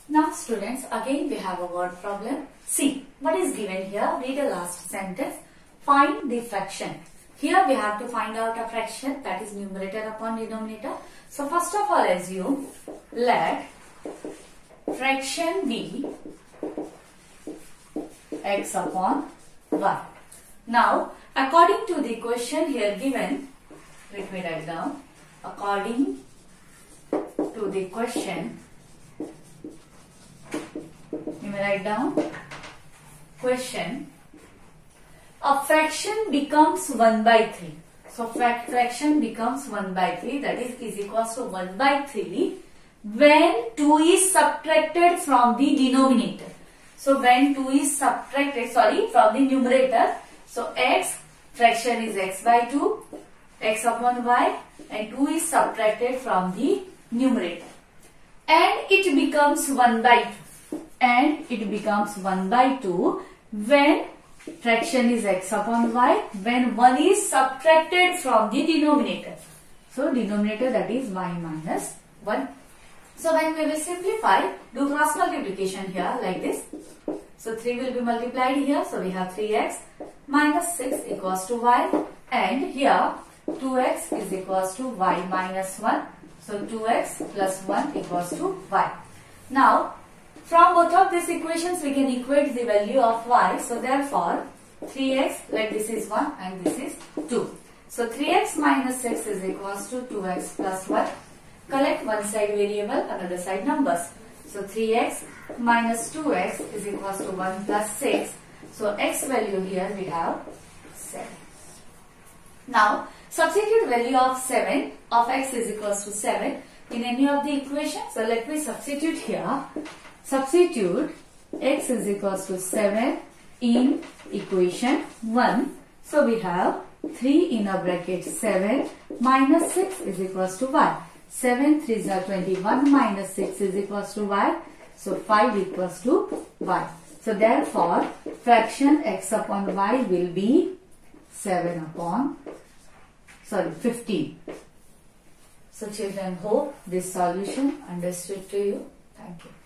Now students, again we have a word problem. See, what is given here? Read the last sentence. Find the fraction. Here we have to find out a fraction, that is numerator upon denominator. So first of all assume, let fraction be x upon y. Now according to the question here given, let me write down, according to the question, you may write down question, a fraction becomes 1 by 3. So fraction becomes 1 by 3, that is equals to 1 by 3 when 2 is subtracted from the denominator. So when 2 is subtracted, from the numerator. So x, fraction is x by 2, x upon y, and 2 is subtracted from the numerator. And it becomes 1 by 2. And it becomes 1 by 2 when fraction is x upon y, when 1 is subtracted from the denominator. So denominator, that is y minus 1. So when we will simplify, do cross multiplication here like this. So 3 will be multiplied here. So we have 3x minus 6 equals to y. And here 2x is equals to y minus 1. So 2x plus 1 equals to y. Now from both of these equations we can equate the value of y. So therefore 3x, like this is 1 and this is 2. So 3x minus 6 is equals to 2x plus 1. Collect one side variable, another side numbers. So 3x minus 2x is equals to 1 plus 6. So x value here we have 7. Now substitute value of 7 of x is equals to 7 in any of the equations. So let me substitute here. Substitute x is equals to 7 in equation 1. So we have 3 in a bracket 7 minus 6 is equals to y. 7 3s are 21 minus 6 is equals to y. So 5 equals to y. So therefore fraction x upon y will be 15. So children, hope this solution understood to you. Thank you.